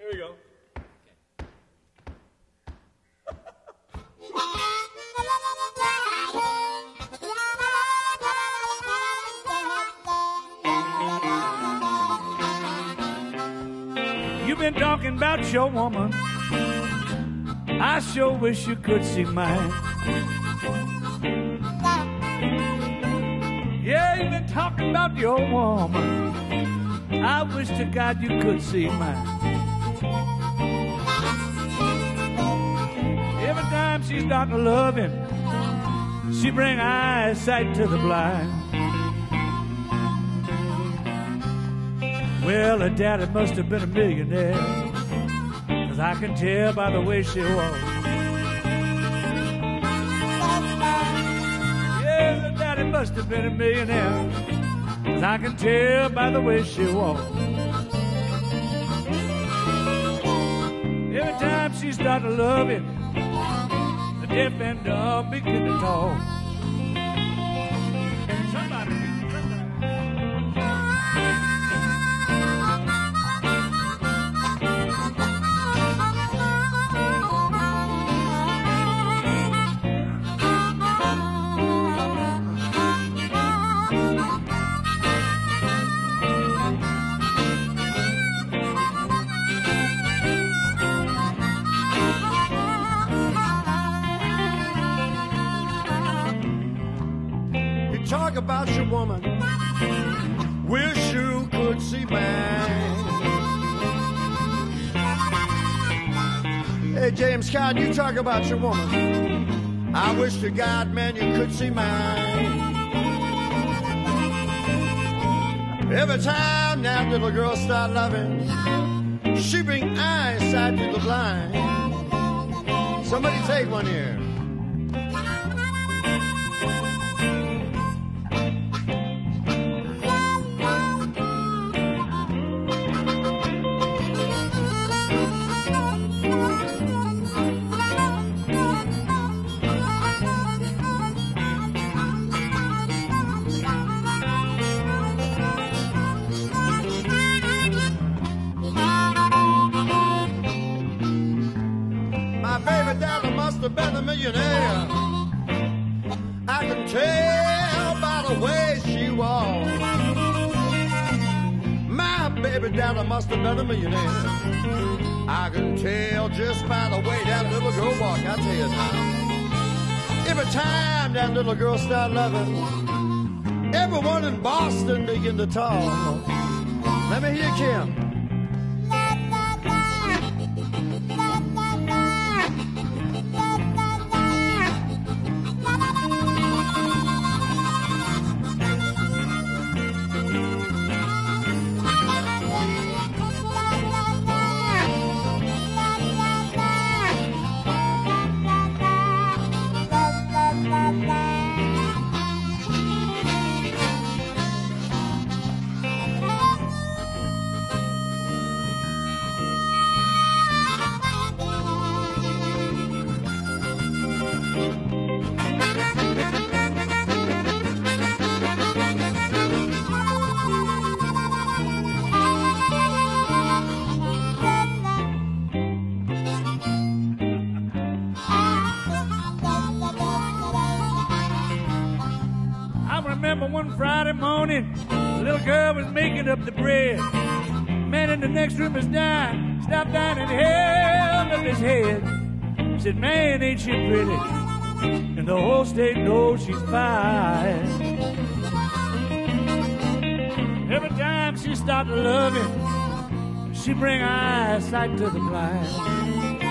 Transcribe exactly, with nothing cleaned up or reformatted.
Here we go. You've been talking about your woman. I sure wish you could see mine. Yeah, you've been talking about your woman. I wish to God you could see mine. Every time she start to love him, she bring eyesight to the blind. Well, her daddy must have been a millionaire, 'cause I can tell by the way she walks. Yeah, her daddy must have been a millionaire, 'cause I can tell by the way she walks. Every time she start to love him, the deaf and dumb begin to talk. Somebody, talk about your woman. Wish you could see mine. Hey, James Caan, you talk about your woman. I wish to God, man, you could see mine. Every time that little girl start loving, she bring eyesight to the blind. Somebody take one here. Been a millionaire. I can tell by the way she walks. My baby daddy must have been a millionaire. I can tell just by the way that little girl walk. I tell you now. Every time that little girl start loving, everyone in Boston begin to talk. Let me hear Kim. One Friday morning, the little girl was making up the bread. Man in the next room is dying, stopped down and held up his head. Said, man, ain't she pretty? And the whole state knows she's fine. Every time she started loving, she bring eyesight to the blind.